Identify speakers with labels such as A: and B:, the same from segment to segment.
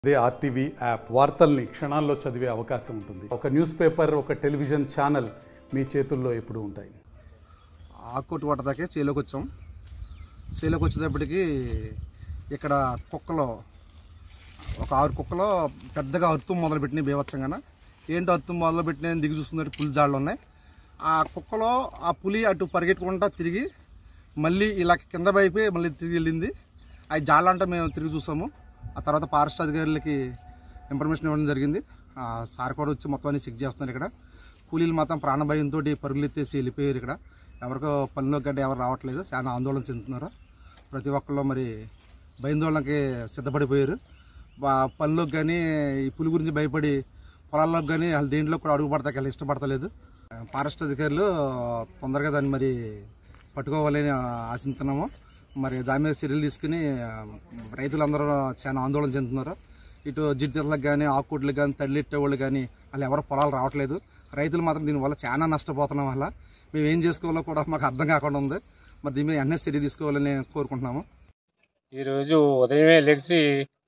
A: అదే RTV app వార్తల్ని క్షణాల్లో చదివే అవకాశం ఉంటుంది. ఒక న్యూస్ పేపర్, ఒక టెలివిజన్ ఛానల్ మీ చేతుల్లో ఎప్పుడు ఉంటాయి.
B: ఆకుకోటి పట్టదాకే చేలోకి వచ్చాం. చేలోకి వచ్చేటప్పటికి ఇక్కడ కుక్కలు ఒక 6 కుక్కలు పెద్దగా అరుతు మొదలుపెట్టినాయి. బీభత్సంగా ఏంటో అరుతు మొదలుపెట్టిన దిగి చూస్తున్నట్టు పులి జాళ్ళు ఉన్నాయి. ఆ కుక్కలో ఆ పులి అటు పరిగెట్టుకుంటా తిరిగి మళ్ళీ ఇలా కింద వైపు మళ్ళీ తిరిగి వెళ్ళింది. ఆ జాళ్ళంటే మేము తిరిగి చూసాము. ఆ తర్వాత ఫారెస్ట్ అధికారులకి ఇన్ఫర్మేషన్ ఇవ్వడం జరిగింది. సార్ కూడా వచ్చి మొత్తం అన్ని చెక్ చేస్తున్నారు. ఇక్కడ కూలీలు మాత్రం ప్రాణభయంతో పరుగులు ఎత్తేసి వెళ్ళిపోయారు. ఇక్కడ ఎవరికో పనిలోకి గడ్డ ఎవరు రావట్లేదు. చాలా ఆందోళన చెందుతున్నారు. ప్రతి ఒక్కళ్ళు మరి భయాందోళనకి సిద్ధపడిపోయారు. పనిలోకి కానీ ఈ పులి గురించి భయపడి పొలాల్లోకి కానీ వాళ్ళ దేంట్లో కూడా అడుగు పడతాకి వాళ్ళు ఇష్టపడతలేదు. ఫారెస్ట్ అధికారులు తొందరగా దాన్ని మరి పట్టుకోవాలని ఆశిస్తున్నాము. మరి దాని మీద చర్యలు తీసుకుని రైతులందరూ చాలా ఆందోళన చెందుతున్నారు. ఇటు జిడ్డర్లకు కానీ ఆకుకూట్లకు కానీ తల్లిట్టే వాళ్ళు కానీ వాళ్ళు ఎవరు పొలాలు రావట్లేదు. రైతులు మాత్రం దీనివల్ల చాలా నష్టపోతున్నాం. వల్ల మేము ఏం చేసుకోవాలో కూడా మాకు అర్థం కాకుండా ఉంది. మరి దీని మీద వెంటనే చర్య తీసుకోవాలని కోరుకుంటున్నాము.
C: ఈరోజు ఉదయమే లెగిసి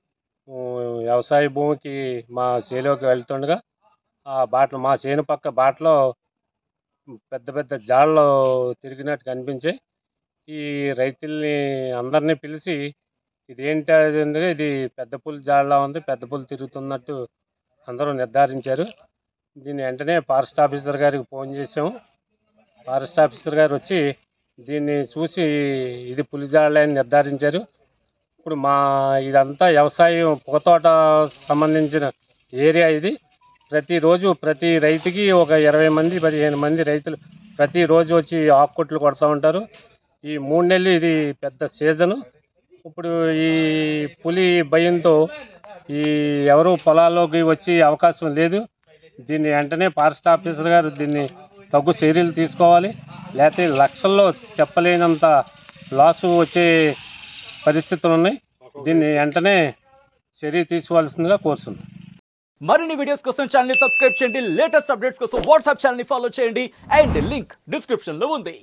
C: వ్యవసాయ భూమికి మా చేలోకి వెళ్తుండగా ఆ బాటలో మా చేను పక్క బాటలో పెద్ద పెద్ద జాళ్ళు తిరిగినట్టు కనిపించాయి. ఈ రైతుల్ని అందరినీ పిలిచి ఇదేంటి ఇది పెద్ద పులి జాళ్ళ ఉంది, పెద్ద పులి తిరుగుతున్నట్టు అందరూ నిర్ధారించారు. దీన్ని వెంటనే ఫారెస్ట్ ఆఫీసర్ గారికి ఫోన్ చేసాము. ఫారెస్ట్ ఆఫీసర్ గారు వచ్చి దీన్ని చూసి ఇది పులి జాళ్ళ అని నిర్ధారించారు. ఇప్పుడు ఇదంతా వ్యవసాయం పొగతోట సంబంధించిన ఏరియా ఇది. ప్రతిరోజు ప్రతి రైతుకి ఒక 20 మంది 15 మంది రైతులు ప్రతిరోజు వచ్చి ఆకుకొట్లు కొడుతూ ఉంటారు. ఈ 3 నెలలు ఇది పెద్ద సీజను. ఇప్పుడు ఈ పులి భయంతో ఎవరు పొలాల్లోకి వచ్చే అవకాశం లేదు. దీన్ని వెంటనే ఫారెస్ట్ ఆఫీసర్ గారు దీన్ని తగు చర్యలు తీసుకోవాలి. లేకపోతే లక్షల్లో చెప్పలేనంత లాసు వచ్చే పరిస్థితులు ఉన్నాయి. దీన్ని వెంటనే చర్య తీసుకోవాల్సిందిగా కోరుతున్నాను.
D: మరిన్ని వీడియోస్ కోసం ఛానల్ ని సబ్స్క్రైబ్ చేయండి. లేటెస్ట్ అప్డేట్స్ కోసం వాట్సాప్ ఛానల్ ని ఫాలో చేయండి. అండ్ లింక్ డిస్క్రిప్షన్ లో ఉంది.